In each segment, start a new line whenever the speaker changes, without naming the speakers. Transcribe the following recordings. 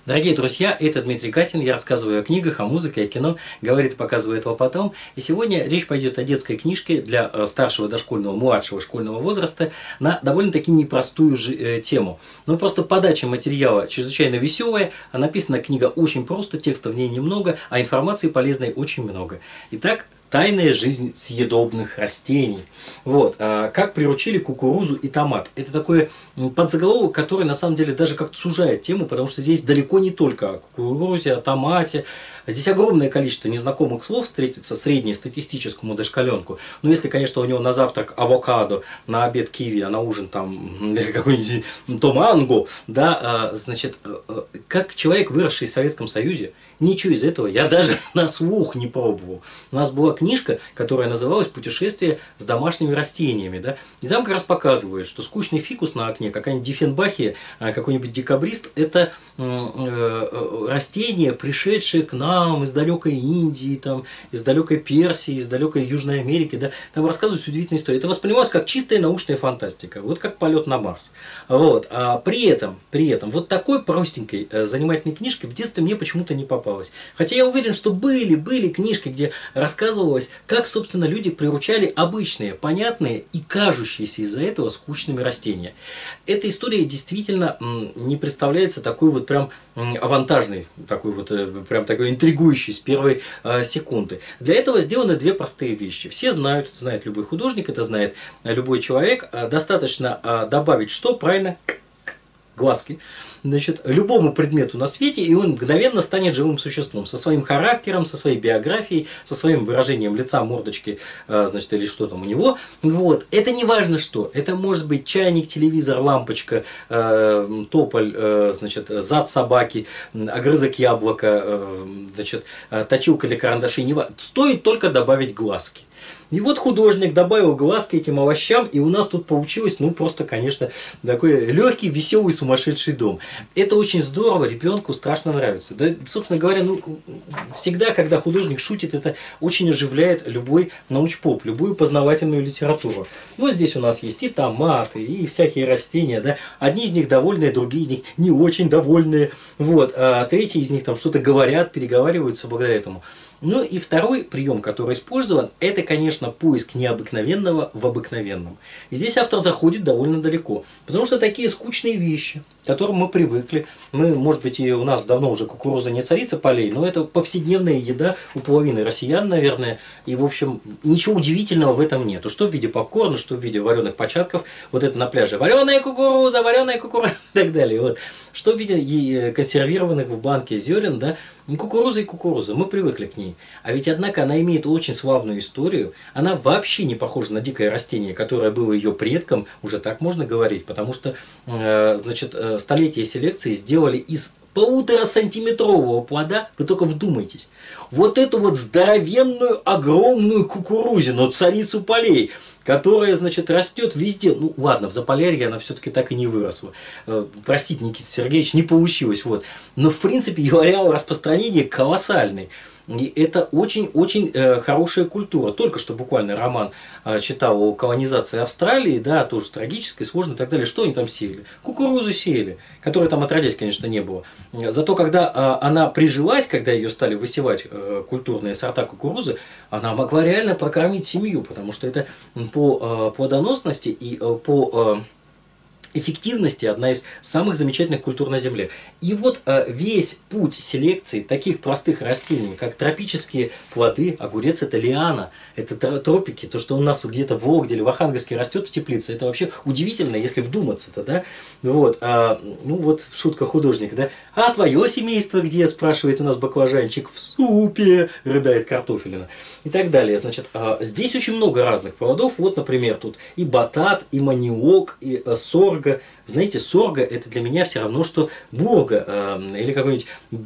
Дорогие друзья, это Дмитрий Касин, я рассказываю о книгах, о музыке, о кино, говорит и показывает его потом. И сегодня речь пойдет о детской книжке для старшего дошкольного, младшего школьного возраста на довольно-таки непростую тему. Но просто подача материала чрезвычайно веселая, а написана книга очень просто, текста в ней немного, а информации полезной очень много. Итак, «Тайная жизнь съедобных растений». Вот. Как приручили кукурузу и томат. Это такой подзаголовок, который на самом деле даже как-то сужает тему, потому что здесь далеко не только о кукурузе, о томате. Здесь огромное количество незнакомых слов встретится среднестатистическому дошколенку. Но если, конечно, у него на завтрак авокадо, на обед киви, а на ужин там какой-нибудь томанго, да, значит, как человек, выросший в Советском Союзе, ничего из этого я даже на слух не пробовал. У нас была книжка, которая называлась «Путешествие с домашними растениями». Да? И там как раз показывают, что скучный фикус на окне, какая-нибудь дифенбахия, какой-нибудь декабрист – это растение, пришедшее к нам из далекой Индии, там, из далекой Персии, из далекой Южной Америки. Да? Там рассказывают удивительные истории. Это воспринималось как чистая научная фантастика, вот как полет на Марс. Вот. А при этом, вот такой простенькой занимательной книжкой в детстве мне почему-то не попалось. Хотя я уверен, что были книжки, где рассказывалось, как, собственно, люди приручали обычные, понятные и кажущиеся из-за этого скучными растения. Эта история действительно не представляется такой вот прям авантажной, такой вот прям такой интригующей с первой секунды. Для этого сделаны две простые вещи. Все знают, это знает любой художник, это знает любой человек. Достаточно добавить что? Правильно? Глазки. Значит, любому предмету на свете, и он мгновенно станет живым существом, со своим характером, со своей биографией, со своим выражением лица, мордочки, значит, или что там у него. Вот. Это не важно что. Это может быть чайник, телевизор, лампочка, тополь, значит, зад собаки, огрызок яблока, значит, точилка для карандашей. Не важно. Стоит только добавить глазки. И вот художник добавил глазки этим овощам, и у нас тут получилось, ну, просто, конечно, такой легкий, веселый, сумасшедший дом. Это очень здорово, ребенку страшно нравится. Да, собственно говоря, ну, всегда, когда художник шутит, это очень оживляет любой научпоп, любую познавательную литературу. Вот здесь у нас есть и томаты, и всякие растения, да. Одни из них довольные, другие из них не очень довольные. Вот. А третьи из них там что-то говорят, переговариваются благодаря этому. Ну и второй прием, который использован, это, конечно, поиск необыкновенного в обыкновенном. И здесь автор заходит довольно далеко, потому что такие скучные вещи, к которым мы привыкли, может быть, и у нас давно уже кукуруза не царица полей, но это повседневная еда у половины россиян, наверное, и, в общем, ничего удивительного в этом нет. Что в виде попкорна, что в виде вареных початков, вот это на пляже, вареная кукуруза и так далее. Вот. Что в виде консервированных в банке зерен, да, кукуруза и кукуруза, мы привыкли к ней. А ведь, однако, она имеет очень славную историю. Она вообще не похожа на дикое растение, которое было ее предком, уже так можно говорить, потому что, значит, столетия селекции сделали из 1,5-сантиметрового плода, вы только вдумайтесь, вот эту вот здоровенную, огромную кукурузину, царицу полей, которая, значит, растет везде. Ну, ладно, в Заполярье она все-таки так и не выросла. Простите, Никита Сергеевич, не получилось. Вот. Но, в принципе, ее ареал распространения колоссальный. И это очень-очень хорошая культура. Только что буквально роман читал о колонизации Австралии, да, тоже трагической, сложной и так далее. Что они там сеяли? Кукурузу сеяли, которой там отродясь, конечно, не было. Зато когда она прижилась, когда ее стали высевать культурные сорта кукурузы, она могла реально прокормить семью, потому что это по плодоносности и по эффективности одна из самых замечательных культур на Земле. И вот весь путь селекции таких простых растений, как тропические плоды, огурец это лиана, это тропики, то, что у нас где-то в Вологде или в Архангельске растет в теплице, это вообще удивительно, если вдуматься-то, да? Вот, ну вот шутка художника, да? А твое семейство где, спрашивает у нас баклажанчик, в супе, рыдает картофелина и так далее. Значит, здесь очень много разных плодов, вот, например, тут и батат, и маниок, и сорго. Знаете, сорго это для меня все равно, что бурга или какой-нибудь...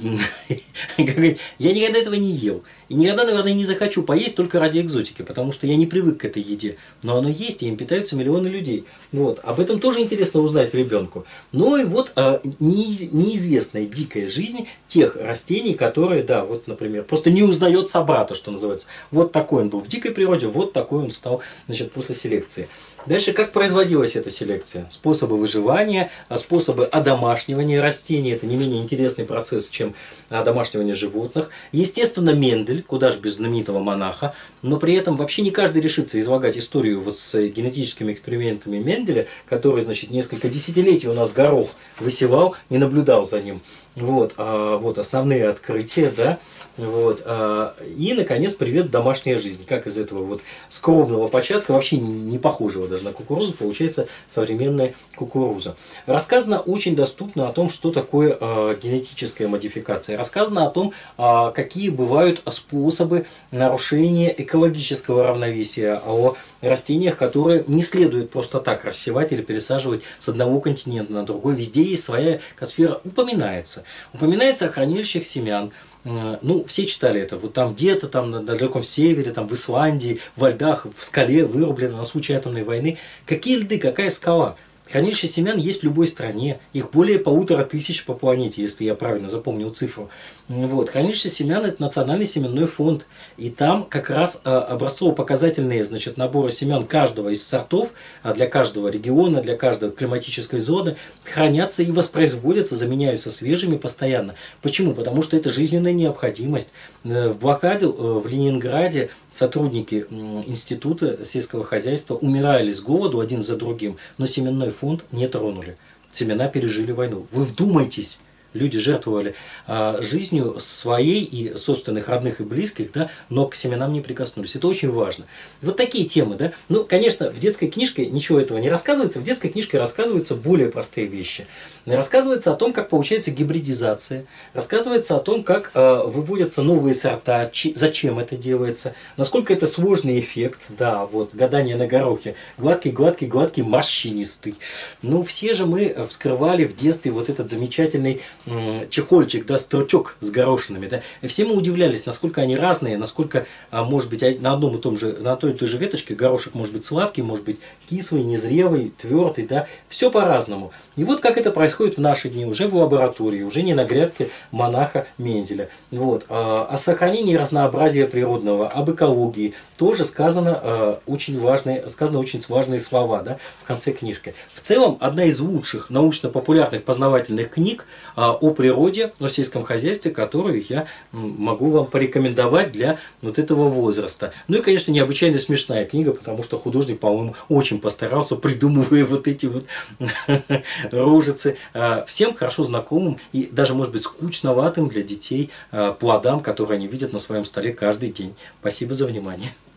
Я никогда этого не ел. И никогда, наверное, не захочу поесть только ради экзотики, потому что я не привык к этой еде. Но оно есть, и им питаются миллионы людей. Вот. Об этом тоже интересно узнать ребенку. Ну и вот неизвестная дикая жизнь тех растений, которые, да, вот, например, просто не узнает собрата, что называется. Вот такой он был в дикой природе, вот такой он стал, значит, после селекции. Дальше, как производилась эта селекция? Способы выживания. выживания, способы одомашнивания растений. Это не менее интересный процесс, чем одомашнивание животных. Естественно, Мендель, куда же без знаменитого монаха, но при этом вообще не каждый решится излагать историю вот с генетическими экспериментами Менделя, который, значит, несколько десятилетий у нас горох высевал и наблюдал за ним. Вот, вот основные открытия, да, вот, и, наконец, привет домашняя жизнь. Как из этого вот скромного початка, вообще не похожего даже на кукурузу, получается современная кукуруза. Рассказано очень доступно о том, что такое генетическая модификация. Рассказано о том, какие бывают способы нарушения экологического равновесия, о растениях, которые не следует просто так рассевать или пересаживать с одного континента на другой. Везде есть своя экосфера, упоминается. Упоминается о хранилищах семян. Ну, все читали это. Вот там где-то там на далеком севере, там в Исландии, во льдах, в скале вырублено на случай атомной войны. Какие льды, какая скала? Хранилища семян есть в любой стране. Их более 1500 по планете, если я правильно запомнил цифру. Вот. Хранилище семян – это национальный семенной фонд. И там как раз образцово-показательные, значит, наборы семян каждого из сортов, для каждого региона, для каждой климатической зоны хранятся и воспроизводятся, заменяются свежими постоянно. Почему? Потому что это жизненная необходимость. В блокаде в Ленинграде сотрудники Института сельского хозяйства умирали с голоду один за другим, но семенной фонд не тронули. Семена пережили войну. Вы вдумайтесь! Люди жертвовали жизнью своей и собственных родных и близких, да, но к семенам не прикоснулись. Это очень важно. Вот такие темы, да. Ну, конечно, в детской книжке ничего этого не рассказывается. В детской книжке рассказываются более простые вещи. Рассказывается о том, как получается гибридизация. Рассказывается о том, как выводятся новые сорта, зачем это делается, насколько это сложный эффект. Да, вот, гадание на горохе. Гладкий, гладкий, гладкий, морщинистый. Ну, все же мы вскрывали в детстве вот этот замечательный чехольчик, да, стручок с горошинами, да, и все мы удивлялись, насколько они разные, насколько, может быть, на одной и той же веточке горошек может быть сладкий, может быть кислый, незрелый, твердый, да, все по-разному. И вот как это происходит в наши дни, уже в лаборатории, уже не на грядке монаха Менделя. Вот. О сохранении разнообразия природного, об экологии тоже сказано очень важные слова, да, в конце книжки. В целом, одна из лучших научно-популярных познавательных книг о природе, о сельском хозяйстве, которую я могу вам порекомендовать для вот этого возраста. Ну и, конечно, необычайно смешная книга, потому что художник, по-моему, очень постарался, придумывая вот эти вот рожицы, всем хорошо знакомым и даже, может быть, скучноватым для детей плодам, которые они видят на своем столе каждый день. Спасибо за внимание.